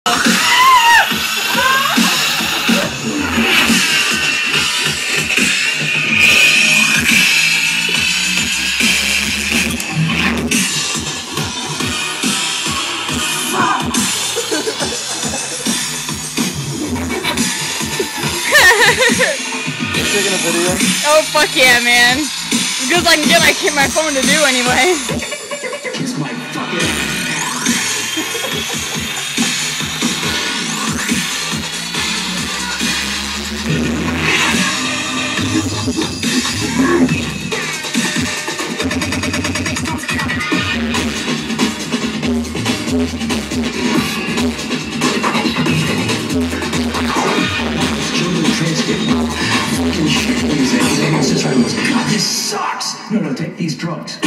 Taking a video? Oh fuck yeah, man! As good as I can get my phone to do anyway. Kiss my fucking God, this sucks! No, take these drugs.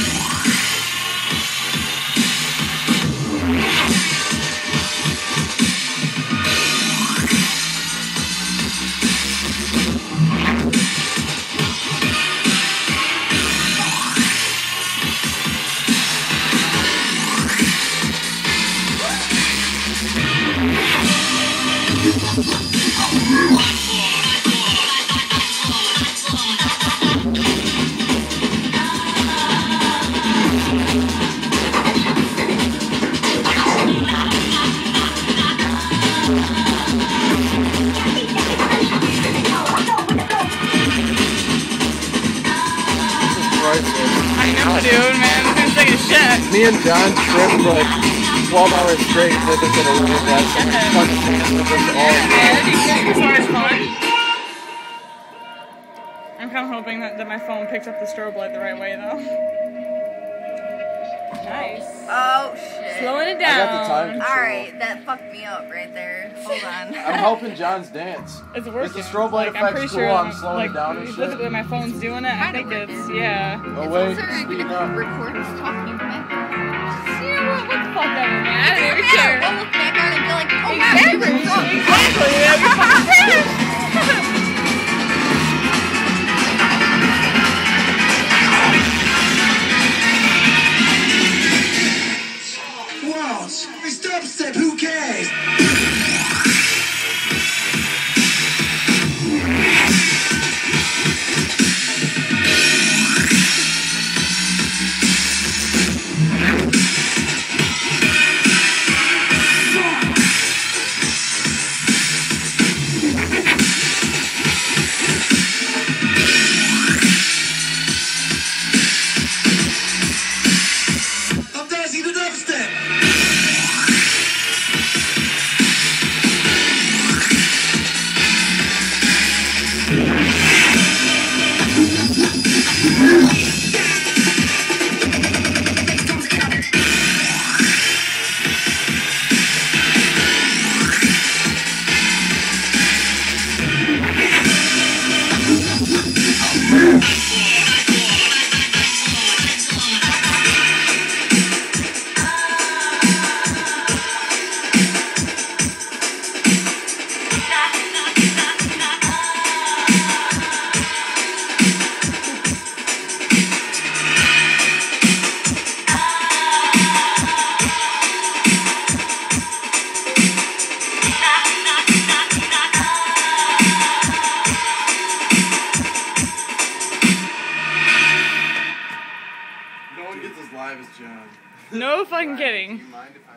I know, dude, man. This thing's taking a shit. Me and John stripped for like 12 hours straight because they said a really bad fucking chance of us all. It's always fun. I'm kind of hoping that my phone picks up the strobe light the right way, though. Nice. Oh, shit. Slowing it down. I got the time control. Alright, that fucked me up right there. Hold on. I'm helping John's dance. It's working. Is the strobe light like, I'm effect's pretty cool? sure, I'm slowing it down and look shit. at the way my phone's doing it. I think it's, yeah. Oh wait, Also, I'm speed gonna up. record us talking back. You know what? What the fuck ever, man? I don't even care. We'll look back on it and be like, oh, Exactly. Exactly. Yeah, you're fucking pissed. Walls! It's dubstep, who cares? I'm dancing the dubstep! No one gets as live as John. No fucking kidding. Do you mind if